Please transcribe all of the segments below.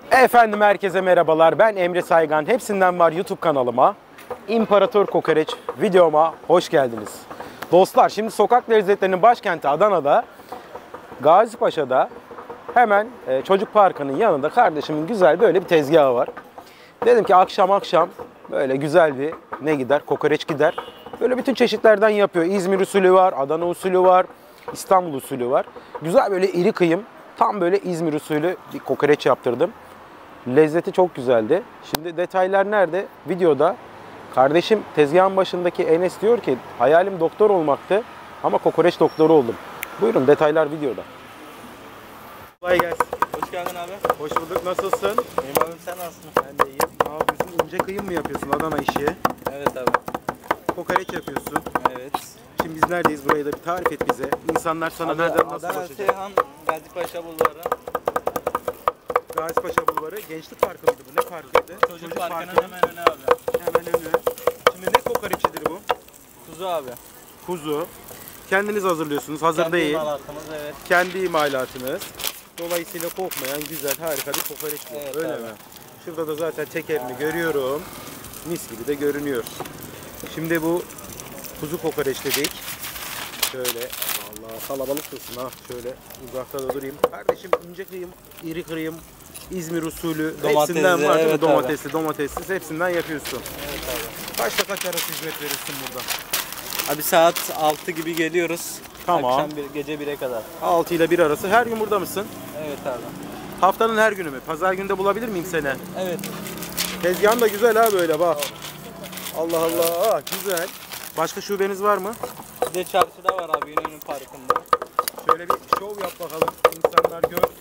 Efendim herkese merhabalar. Ben Emre Saygan. Hepsinden var YouTube kanalıma. İmparator Kokoreç videoma hoş geldiniz. Dostlar şimdi sokak lezzetlerinin başkenti Adana'da, Gazipaşa'da hemen çocuk parkının yanında kardeşimin güzel böyle bir tezgahı var. Dedim ki akşam böyle güzel bir ne gider? Kokoreç gider. Böyle bütün çeşitlerden yapıyor. İzmir usulü var, Adana usulü var, İstanbul usulü var. Güzel böyle iri kıyım, tam böyle İzmir usulü bir kokoreç yaptırdım. Lezzeti çok güzeldi. Şimdi detaylar nerede? Videoda. Kardeşim tezgahın başındaki Enes diyor ki hayalim doktor olmaktı ama kokoreç doktoru oldum. Buyurun detaylar videoda. Kolay gelsin. Hoş geldin abi. Hoş bulduk. Nasılsın? İyiyim abim, sen nasılsın? Ben de iyiyim. Ne yapıyorsun? İnce kıyım mı yapıyorsun Adana işi? Evet abi. Kokoreç yapıyorsun. Evet. Şimdi biz neredeyiz? Burayı da bir tarif et bize. İnsanlar sana Abi, nereden nasıl Adana ulaşacak? Seyhan Gazipaşa Bulvarı. Gazipaşa Bulvarı. Gençlik Parkı mıydı bu? Ne parkıydı? Çocuk parkının hemen önü abi. Hemen önü. Şimdi ne kokoreçidir bu? Kuzu abi. Kuzu. Kendiniz hazırlıyorsunuz. Hazır Kendi değil. imalatımız, evet. Kendi imalatınız. Dolayısıyla kokmayan güzel harika bir kokoreç bu. Evet, Öyle abi. mi? Şurada da zaten tekerini görüyorum. Mis gibi de görünüyor. Şimdi bu kuzu kokoreç dedik. Şöyle Allah kalabalık ha. Şöyle uzakta da durayım. Kardeşim ince kıyım, iri kıyım, İzmir usulü Domatesli, hepsinden var değil mi? evet Domatessiz hepsinden yapıyorsun. Evet abi. Kaçta kaç arası hizmet verirsin burada? Abi saat 6 gibi geliyoruz. Tamam. Akşam gece 1'e kadar. 6 ile 1 arası. Her gün burada mısın? Evet abi. Haftanın her günü mü? Pazar günü de bulabilir miyim seni? Evet. Tezgahın da güzel ha böyle bak. Allah Allah güzel. Başka şubeniz var mı? Bir de çarşıda var abi, İnönü Parkı'nda. Şöyle bir şov yap bakalım. İnsanlar görsün.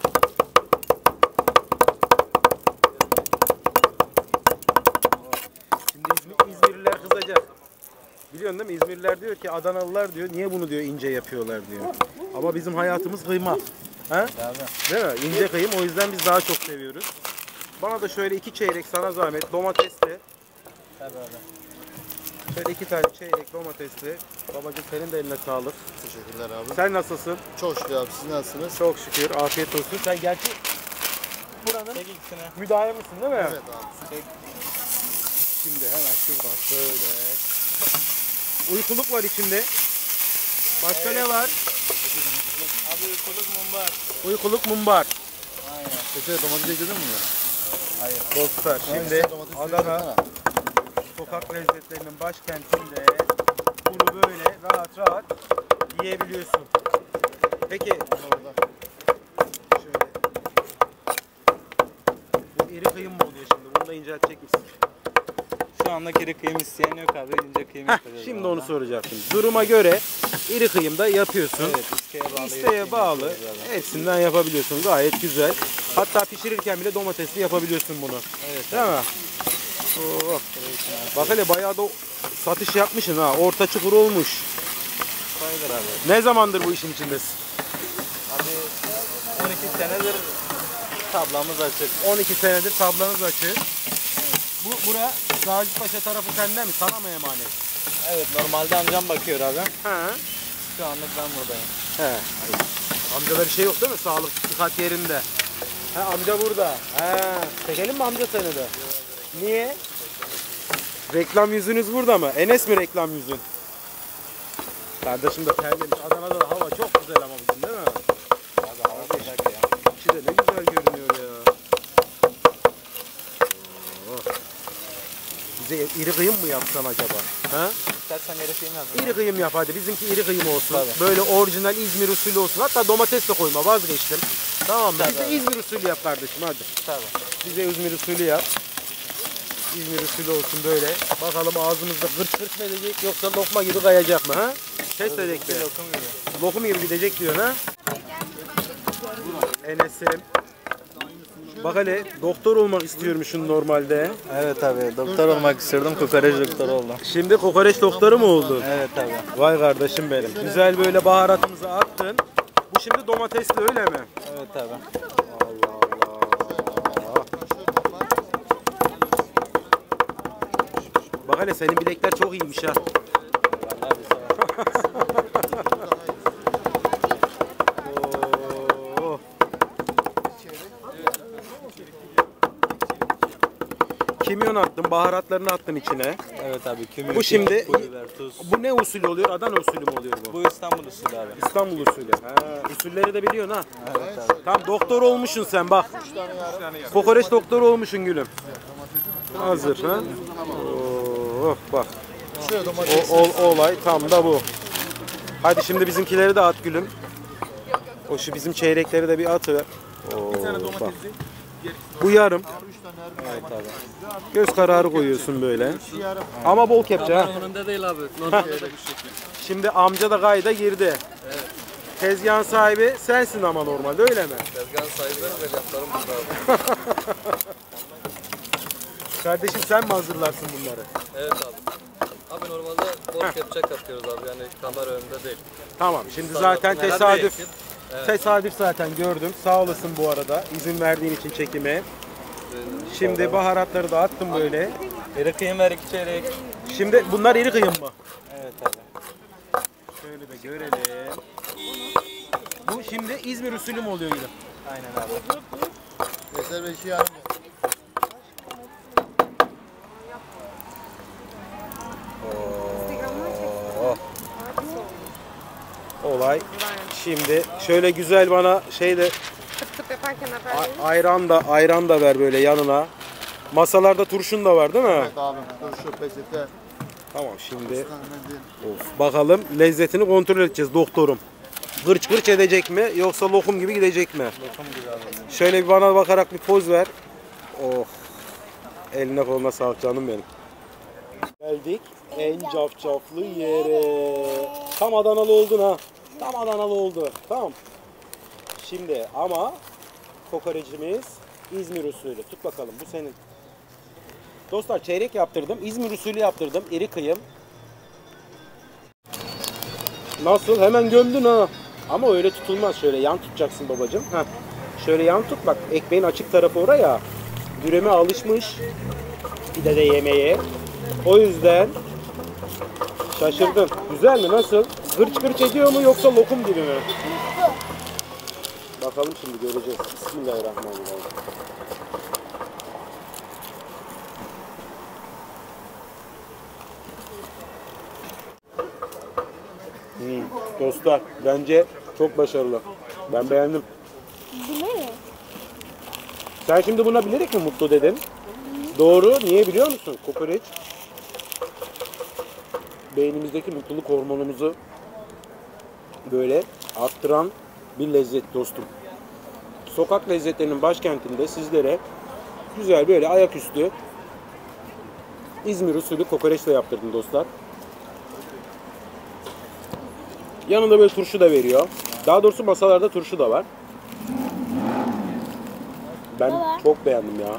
Şimdi İzmirliler kızacak. Biliyorsun değil mi? İzmirliler diyor ki Adanalılar diyor niye bunu diyor ince yapıyorlar diyor. Ama bizim hayatımız kıyma. He? Abi. Değil mi? İnce kıyım, o yüzden biz daha çok seviyoruz. Bana da şöyle 2 çeyrek sana zahmet domatesli. Tabii abi. Şöyle 2 tane çeyrek domatesli. Babacığım senin de eline sağlık. Teşekkürler abi. Sen nasılsın? Çok şükür abi. Siz nasılsınız? Çok şükür. Afiyet olsun. Sen gerçi buranın Tek ikisine. müdavimisin değil mi? Evet abi. Şimdi hemen şuradan şöyle. Uykuluk var içinde. Başka ne var? Abi kuluk mumbar. Uykuluk mumbar. Aynen. Peki domates ekledin mi bunlara? Hayır. Dostlar şimdi Domates Adana sokak lezzetlerinin başkentinde bunu böyle rahat yiyebiliyorsun. Peki şöyle. Bu iri kıyım mı oluyor şimdi? Bunu da inceltecek misin? Şu anda kiri kıyım isteyen yok abi. İnce kıyım yapacağız. Şimdi onu soracaktım. Duruma göre iri kıyım da yapıyorsun. Evet, isteğe bağlı. İsteğe bağlı. Hepsinden yapabiliyorsun. Gayet güzel. Hatta pişirirken bile domatesli yapabiliyorsun bunu. Evet. Değil mi? Oo. Bak hele bayağı da satış yapmışsın ha. Orta çukur olmuş. Sayılır abi. Ne zamandır bu işin içindesin? Abi 12 senedir tablamız açık. 12 senedir tablanız açık. Bura Gazipaşa tarafı sende mi? Sana mı emanet? Evet, normalde amcam bakıyor abi. He. Şu anlık ben buradayım. He. Amcada bir şey yok değil mi? Sağlık, sıhhat yerinde. He, amca burada. He. Çekelim mi amca seni de? Niye? Reklam yüzünüz burada mı? Enes mi reklam yüzün? Kardeşim de terlemiş. Adana'da da hava çok güzel ama bugün değil mi? Abi hava sıcak ya. İçi de ne güzel görünüyor ya. Oh. Bize iri kıyım mı yapsan acaba? Ha? İstersen gerektiğini yazın. İri kıyım yap hadi. Bizimki iri kıyım olsun. Tabii. Böyle orijinal İzmir usulü olsun. Hatta domates de koyma, vazgeçtim. Tamam mı? Tabii, Bize abi. İzmir usulü yap kardeşim hadi. Tabii. Bize İzmir usulü yap. İzmir usulü olsun böyle. Bakalım ağzımızda gırt gırt mı edecek yoksa lokma gibi kayacak mı ha? Test edek de. Lokum gibi. Lokum gibi gidecek diyor ha? Enes'im. Bak hele doktor olmak istiyormuşsun normalde. Evet abi, doktor olmak istiyordum, kokoreç doktoru oldum. Şimdi kokoreç doktoru mu oldun? Evet abi. Vay kardeşim benim. Güzel böyle baharatımızı attın. Bu şimdi domatesli öyle mi? Evet abi. Allah Allah. Bak hele senin bilekler çok iyiymiş ha. Vallahi bir sağ Oo. kimyon attın, baharatlarını attın içine. Evet abi. Kümür, Bu şimdi- pul biber, tuz. Bu ne usulü oluyor? Adana usulü mü oluyor bu? Bu İstanbul usulü abi. İstanbul usulü. Ha, usulleri de biliyorsun ha. Evet abi. Tamam doktor olmuşsun sen bak. Kokoreç doktoru olmuşsun gülüm. Hazır ha. Oh, bak. Şöyle domates. Olay tam da bu. Hadi şimdi bizimkileri de at gülüm. O şu bizim çeyrekleri de bir atıver. Oo, bak. Bu yarım. Evet abi. Göz kararı koyuyorsun böyle. Ama bol kepçe ha. Önünde değil abi. Normalde de Şimdi amca da kayda girdi. Tezgahın sahibi sensin ama normalde öyle mi? Tezgahın sahibi ve laflarım burada abi. Kardeşim sen mi hazırlarsın bunları? Evet abi. Abi normalde bol kepçe katıyoruz abi yani kamera önünde değil. Tamam şimdi zaten Neler tesadüf. değişir? Tesadüf zaten gördüm. Sağ olasın bu arada izin verdiğin için çekime. Şimdi baharatları da attım böyle. İri kıyım ver 2 çeyrek. Şimdi bunlar iri kıyım mı? Evet abi. Şöyle de görelim. Bu şimdi İzmir usulü mü oluyor yine? Aynen abi. Veysel Bey işi yarım. Olay. Şimdi şöyle güzel bana şeyde Tıp tıp yaparken haber verin. ayran da ver böyle yanına. Masalarda turşun da var değil mi? Evet abi. Turşu, peçete. Tamam şimdi Mendil. of, bakalım lezzetini kontrol edeceğiz doktorum. Gırç gırç edecek mi yoksa lokum gibi gidecek mi? Lokum gibi abi. Şöyle bir bana bakarak bir poz ver. Oh. Eline koluna sağlık canım benim. Geldik en cafcaflı yere. Tam Adanalı oldun ha. Tam Adanalı oldu. Tamam. Şimdi ama kokorecimiz İzmir usulü. Tut bakalım bu senin. Dostlar çeyrek yaptırdım. İzmir usulü yaptırdım. İri kıyım. Nasıl? Hemen gömdün ha. Ama öyle tutulmaz. Şöyle yan tutacaksın babacığım. Heh. Şöyle yan tut bak. Ekmeğin açık tarafı oraya. Düreme alışmış. Bir de yemeye. O yüzden şaşırdın. Güzel mi? Nasıl? Gırç gırç ediyor mu yoksa lokum gibi mi? Bakalım şimdi göreceğiz. Bismillahirrahmanirrahim. Dostlar bence çok başarılı. Ben beğendim. Bilerek. Sen şimdi buna bilerek mi mutlu dedin? Doğru. Niye biliyor musun? Kokoreç beynimizdeki mutluluk hormonumuzu böyle arttıran bir lezzet dostum. Sokak lezzetlerinin başkentinde sizlere güzel böyle ayaküstü İzmir usulü kokoreçle yaptırdım dostlar. Yanında böyle turşu da veriyor. Daha doğrusu masalarda turşu da var. Ben çok beğendim ya.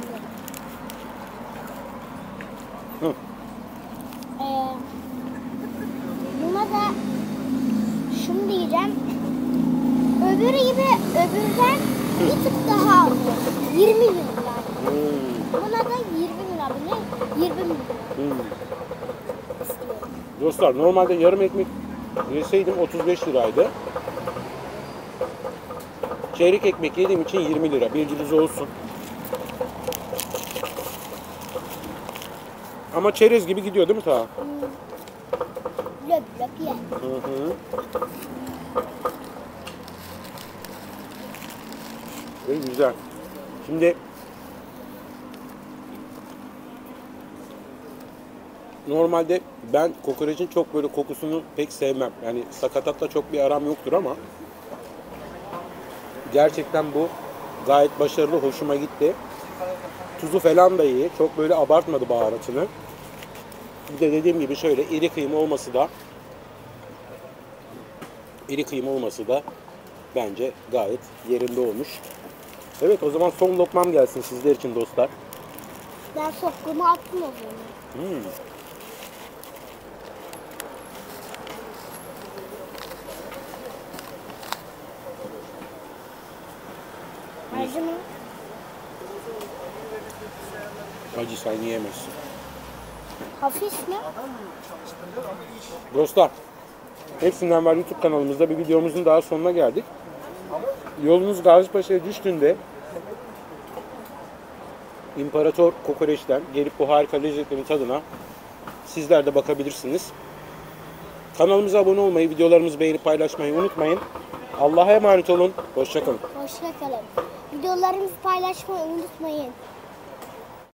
Buna da şunu diyeceğim. Öbürü gibi öbürden bir tık daha az. 20 lira. Buna da 20 lira bile 20 lira. Dostlar normalde yarım ekmek yeseydim 35 liraydı. Çeyrek ekmek yediğim için 20 lira. Bilginiz olsun. Ama çerez gibi gidiyor değil mi ta? Löp löp ye. Hı hı. Güzel. Şimdi normalde ben kokoreçin çok böyle kokusunu pek sevmem. Yani sakatatla çok bir aram yoktur ama gerçekten bu gayet başarılı, hoşuma gitti. Tuzu falan da iyi. Çok böyle abartmadı baharatını. Bir de dediğim gibi şöyle iri kıyım olması da bence gayet yerinde olmuş. Evet o zaman son lokmam gelsin sizler için dostlar. Ben sokkumu attım o zaman. Acı mı? Acı sen yiyemezsin. Hafif mi? Dostlar, hepsinden var YouTube kanalımızda bir videomuzun daha sonuna geldik. Yolunuz Gazipaşa'ya düştüğünde İmparator Kokoreç'ten gelip bu harika lezzetlerin tadına sizler de bakabilirsiniz. Kanalımıza abone olmayı, videolarımızı beğenip paylaşmayı unutmayın. Allah'a emanet olun. Hoşça kalın. Hoşça kalın. Videolarımızı paylaşmayı unutmayın.